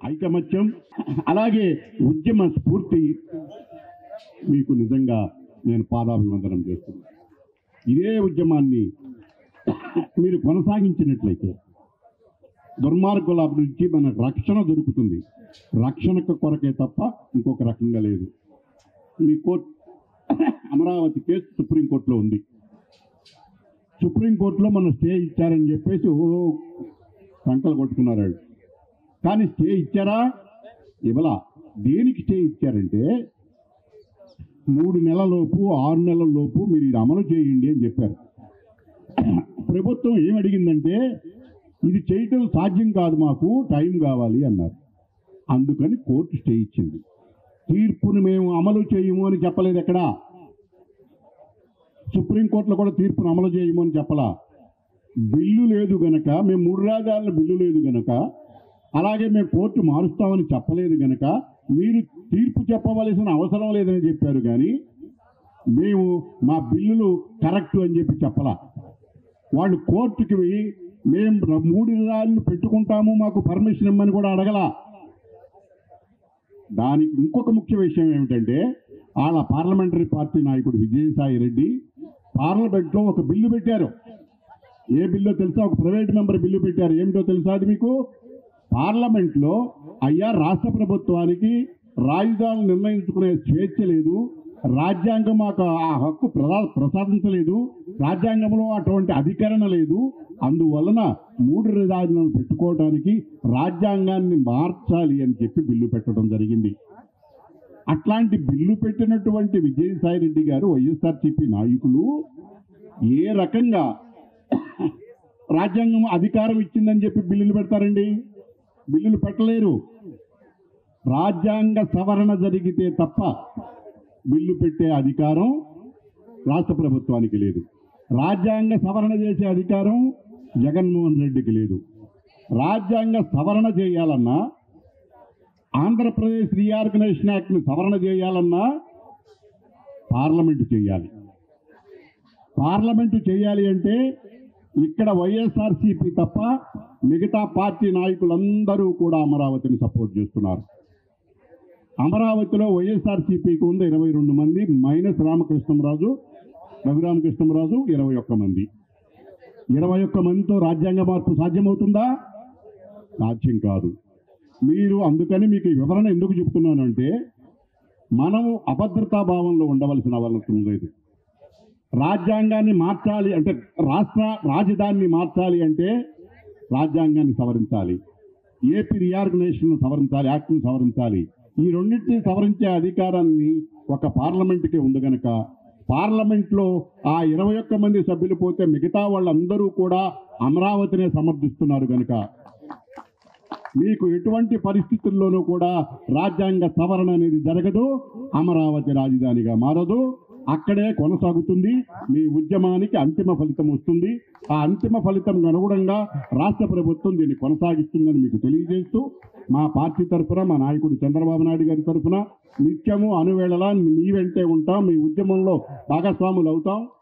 ఐకమత్యం అలాగే ఉద్యమ స్ఫూర్తి మీకు నిజంగా నేను పాదాభివందనం చేస్తున్నాను. ఇదే ఉద్యమాన్ని మీరు కొనసాగించినట్లయితే దుర్మార్గుల నుంచి మనకు రక్షణ దొరుకుతుంది. రక్షణకు కొరకే తప్ప ఇంకొక రకంగా లేదు. మీ కోర్టు అమరావతి కేసు సుప్రీంకోర్టులో ఉంది. సుప్రీంకోర్టులో మనం స్టే ఇచ్చారని చెప్పేసి సంకలు కొట్టుకున్నారు వాళ్ళు. కానీ స్టే ఇచ్చారా? ఇవ్వలా. దేనికి స్టే ఇచ్చారంటే 3 నెలలలోపు 6 నెలలలోపు మీరు ఇది అమలు చేయండి అని చెప్పారు. ప్రభుత్వం ఏమడిగిందంటే ఇది చేయటం సాధ్యం కాదు, మాకు టైం కావాలి అన్నారు. అందుకని కోర్టు స్టే ఇచ్చింది. తీర్పును మేము అమలు చేయము అని చెప్పలేదు. ఎక్కడ సుప్రీంకోర్టులో కూడా తీర్పును అమలు చేయము అని చెప్పలా. బిల్లు లేదు గనక, మేము 3 రాజధానుల బిల్లు లేదు గనక, అలాగే మేము కోర్టు మారుస్తామని చెప్పలేదు గనక మీరు తీర్పు చెప్పవలసిన అవసరం లేదని చెప్పారు. కానీ మేము మా బిల్లులు కరెక్ట్ అని చెప్పి చెప్పలా. వాళ్ళు కోర్టుకి మేము 3 రాజధానులు పెట్టుకుంటాము, మాకు పర్మిషన్ ఇమ్మని కూడా అడగలా. దానికి ఇంకొక ముఖ్య విషయం ఏమిటంటే వాళ్ళ పార్లమెంటరీ పార్టీ నాయకుడు విజయసాయి రెడ్డి పార్లమెంట్లో ఒక బిల్లు పెట్టారు. ఏ బిల్లో తెలుసా? ఒక ప్రైవేట్ మెంబర్ బిల్లు పెట్టారు. ఏమిటో తెలుసా అది మీకు? పార్లమెంట్లో అయ్యా రాష్ట్ర ప్రభుత్వానికి రాజధానులు నిర్ణయించుకునే స్వేచ్ఛ లేదు, రాజ్యాంగం మాకు ఆ హక్కు ప్రసాదించలేదు, రాజ్యాంగంలో అటువంటి అధికరణ లేదు, అందువలన 3 రాజధానులు పెట్టుకోవడానికి రాజ్యాంగాన్ని మార్చాలి అని చెప్పి బిల్లు పెట్టడం జరిగింది. అట్లాంటి బిల్లు పెట్టినటువంటి విజయసాయి రెడ్డి గారు వైఎస్ఆర్సీపీ నాయకులు ఏ రకంగా రాజ్యాంగం అధికారం ఇచ్చిందని చెప్పి బిల్లులు పెడతారండి? బిల్లులు పెట్టలేరు. రాజ్యాంగ సవరణ జరిగితే తప్ప బిల్లు పెట్టే అధికారం రాష్ట్ర ప్రభుత్వానికి లేదు. రాజ్యాంగ సవరణ చేసే అధికారం జగన్మోహన్ రెడ్డికి లేదు. రాజ్యాంగ సవరణ చేయాలన్నా, ఆంధ్రప్రదేశ్ రీఆర్గనైజేషన్ యాక్ట్ని సవరణ చేయాలన్నా పార్లమెంటు చేయాలి. పార్లమెంటు చేయాలి అంటే ఇక్కడ వైఎస్ఆర్సీపీ తప్ప మిగతా పార్టీ నాయకులందరూ కూడా అమరావతిని సపోర్ట్ చేస్తున్నారు. అమరావతిలో వైఎస్ఆర్సీపీకి ఉంది 22 మంది, మైనస్ రఘురామకృష్ణంరాజు 21 మంది. 21 మందితో రాజ్యాంగ మార్పు సాధ్యమవుతుందా? సాధ్యం కాదు. మీరు అందుకని మీకు వివరణ ఎందుకు చెప్తున్నానంటే మనము అభద్రతా భావంలో ఉండవలసిన అవసరం లేదు. రాజ్యాంగాన్ని మార్చాలి అంటే, రాష్ట్ర రాజధానిని మార్చాలి అంటే రాజ్యాంగాన్ని సవరించాలి, ఏపీ రీఆర్గనైజేషన్ సవరించాలి, యాక్ట్ని సవరించాలి. ఈ రెండింటినీ సవరించే అధికారాన్ని ఒక పార్లమెంటుకే ఉంది కనుక పార్లమెంట్లో ఆ 21 మంది సభ్యులు పోతే మిగతా వాళ్ళందరూ కూడా అమరావతినే సమర్థిస్తున్నారు కనుక మీకు ఎటువంటి పరిస్థితుల్లోనూ కూడా రాజ్యాంగ సవరణ అనేది జరగదు, అమరావతి రాజధానిగా మారదు, అక్కడే కొనసాగుతుంది. మీ ఉద్యమానికి అంతిమ ఫలితం వస్తుంది. ఆ అంతిమ ఫలితం అనుగుణంగా రాష్ట్ర ప్రభుత్వం దీన్ని కొనసాగిస్తుందని మీకు తెలియజేస్తూ మా పార్టీ తరఫున, మా నాయకుడు చంద్రబాబు నాయుడు గారి తరఫున నిత్యము అనువేళలా మీ వెంటే ఉంటాం, మీ ఉద్యమంలో భాగస్వాములు అవుతాం.